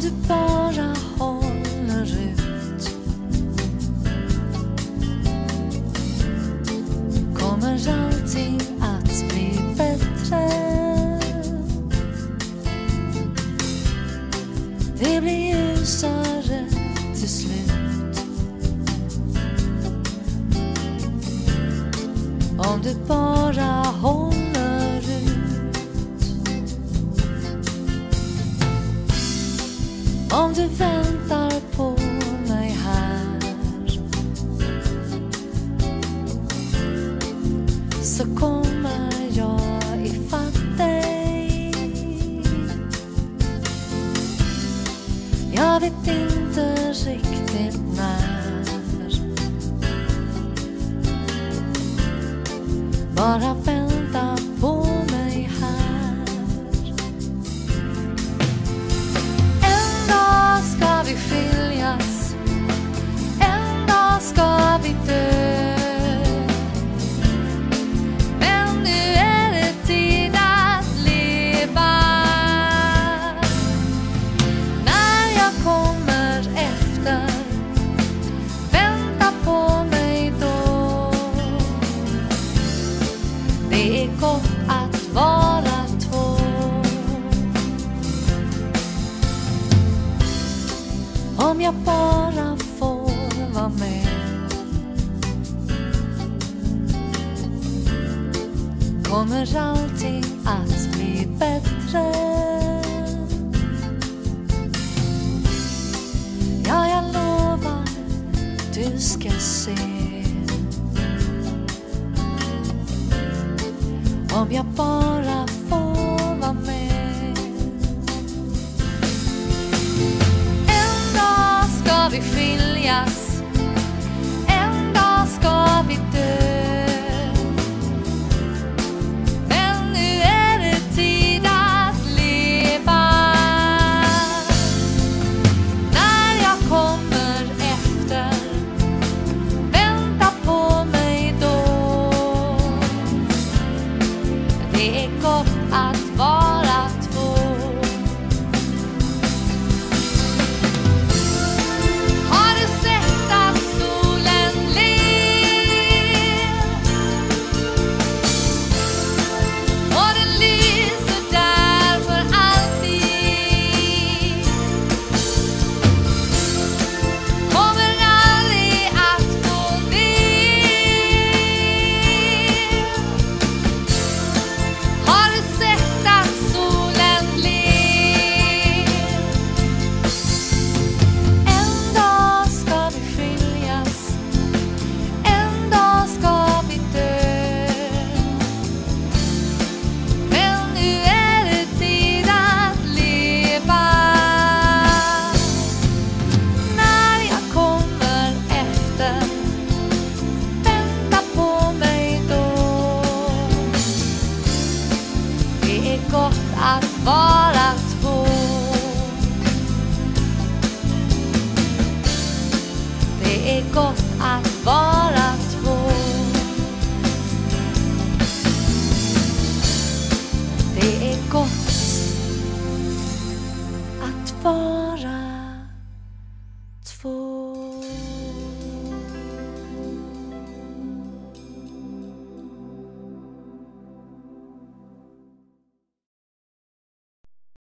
du bara håller ut, kommer allting att bli bättre. Det blir ljusare till slut om du bara håller ut. Om du väntar på mig här, så kommer jag ifatt dig. Jag vet inte riktigt när, bara vänta på mig här. En dag ska vi skiljas, en dag ska vi dö, men nu är det tid att leva. När jag kommer efter, vänta på mig då. Det är gott att vara två. Om jag bara får vara med, kommer allting att bli bättre. Ja, jag lovar, du ska se. Om jag bara får vara med. En dag ska vi skiljas, en dag ska vi dö, men nu är det tid att leva. När jag kommer efter, vänta på mig då. Det är gott att vara två. Har du sett att solen ler? Och den lyser där för alltid. Kommer aldrig att gå ner. Har du sett att solen ler? En dag ska vi skiljas, en dag ska vi dö, men nu är det tid att leva. När jag kommer efter, vänta på mig då. Det är gott att vara två. Det är gott att vara två. Det är gott att vara